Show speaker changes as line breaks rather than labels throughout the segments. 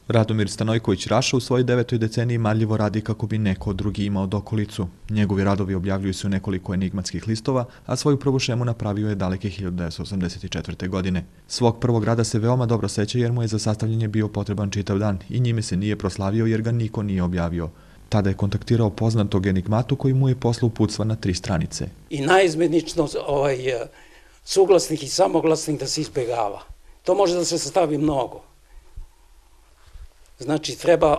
Radomir Stanojković Raša u svojoj 9. deceniji marljivo radi kako bi neko drugi imao dokolicu. Njegovi radovi objavljuju se u nekoliko enigmatskih listova, a svoju prvu šemu napravio je daleke 1984. godine. Svog prvog rada se veoma dobro seća jer mu je za sastavljanje bio potreban čitav dan i njime se nije proslavio jer ga niko nije objavio. Tada je kontaktirao poznatog enigmatu koji mu je poslao uputstva na 3 stranice.
I naizmenično suglasnih i samoglasnih da se izbjegava. To može da se sastavi mnogo. Znači, treba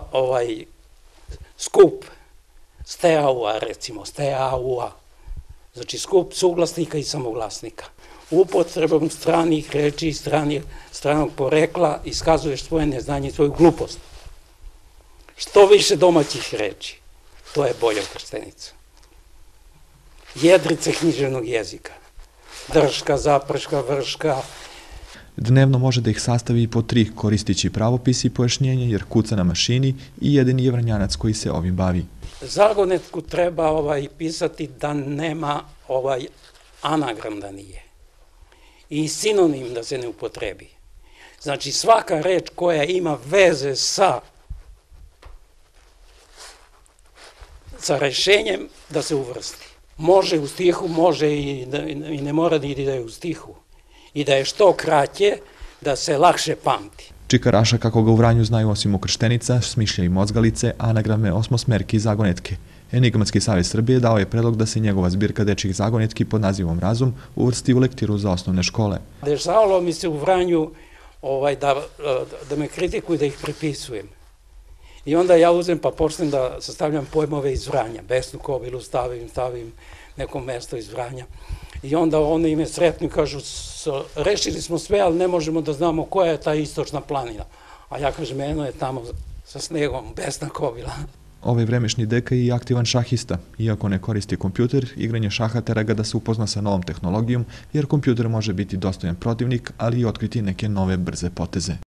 skup steaua, recimo, steaua. Znači, skup suglasnika i samoglasnika. Upotrebom stranih reči i stranog porekla iskazuješ svoje neznanje i svoju glupost. Što više domaćih reči, to je bolja krstenica. Jedrice književnog jezika. Drška, zaprška, vrška.
Dnevno može da ih sastavi i po 3, koristići pravopis i pojašnjenje jer kuca na mašini i jedini je Vranjanac koji se ovim bavi.
Zagonetku treba pisati da nema anagram da nije. I sinonim da se ne upotrebi. Znači svaka reč koja ima veze sa rešenjem da se uvrsti. Može u stihu, može i ne mora da je u stihu. I da je što kraće, da se lakše pamti.
Čika Raša, kako ga u Vranju znaju osim ukrštenica, smišlja i mozgalice, anagrame, osmosmerke i zagonetke. Enigmatski savez Srbije dao je predlog da se njegova zbirka dečjih zagonetki pod nazivom Razum uvrsti u lektiru za osnovne škole.
Dešavalo mi se u Vranju da me kritikuju da ih prepisujem. I onda ja uzem pa počnem da sastavljam pojmove iz Vranja. Besnu kobilu stavim neko mesto iz Vranja. I onda oni me sretnu i kažu, rešili smo sve, ali ne možemo da znamo koja je ta istočna planina. A ja kažem, eno je tamo sa snegom, Besna kobila.
Ovaj vremešni deka je i aktivan šahista. Iako ne koristi kompjuter, igranje šaha tera ga da se upozna sa novom tehnologijom, jer kompjuter može biti dostojan protivnik, ali i otkriti neke nove brze poteze.